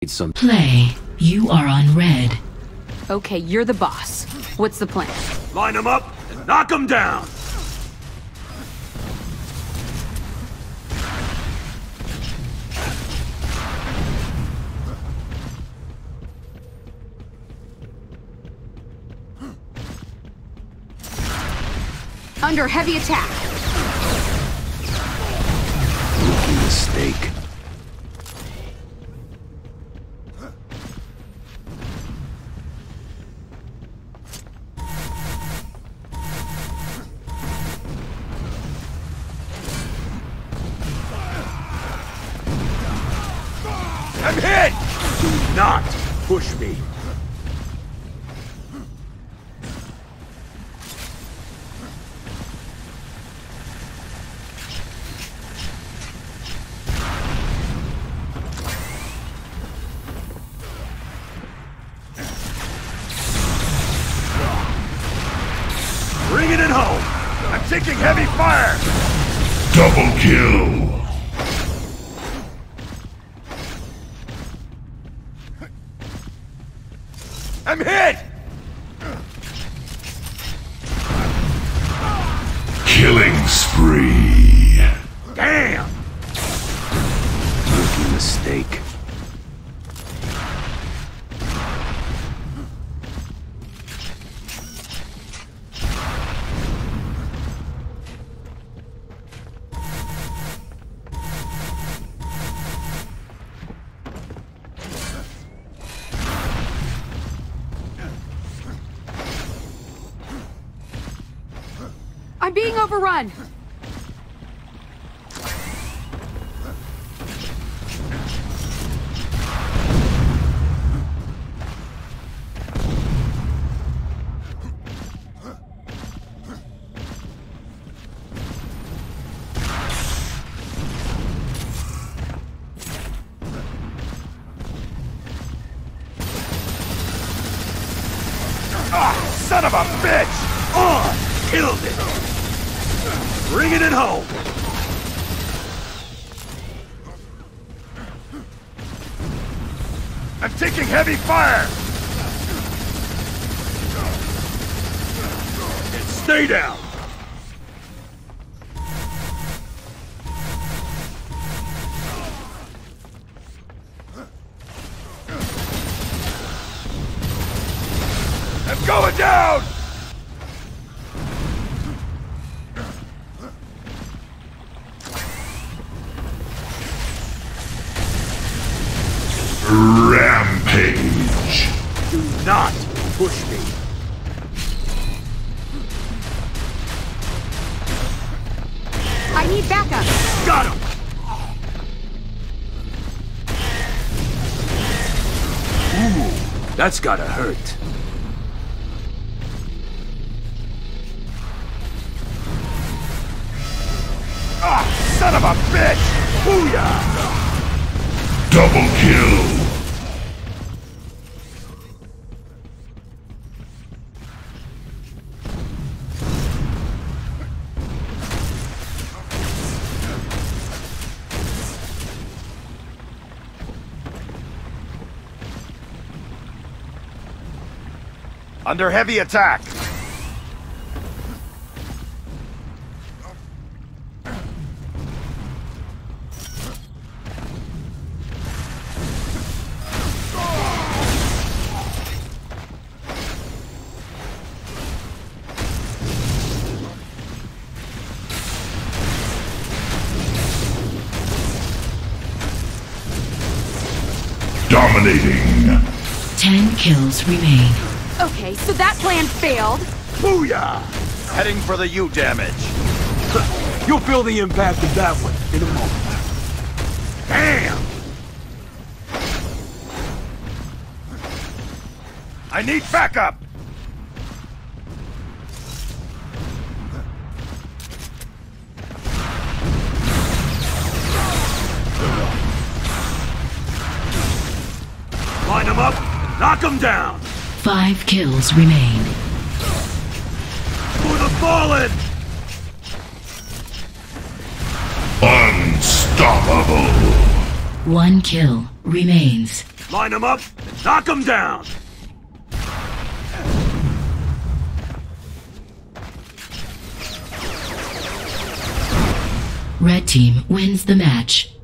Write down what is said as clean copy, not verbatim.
some. Play. You are on red. Okay, you're the boss. What's the plan? Line them up and knock them down! Under heavy attack. Rookie mistake. I'm hit! Do not push me. Bringing it home! I'm taking heavy fire! Double kill! I'm hit! Killing spree! Damn! Rookie mistake. I'm being overrun. Ah, son of a bitch! On! Killed it! Bringing it home! I'm taking heavy fire! Stay down! I'm going down! Rampage! Do not push me! I need backup. Got him! Ooh, that's gotta hurt. Ah, son of a bitch! Booyah! Double kill! Under heavy attack! Dominating! 10 kills remain. Okay, so that plan failed. Booyah! Heading for the U damage. You'll feel the impact of that one in a moment. Damn! I need backup! Line them up, knock them down! 5 kills remain. For the fallen! Unstoppable! 1 kill remains. Line them up and knock them down! Red team wins the match.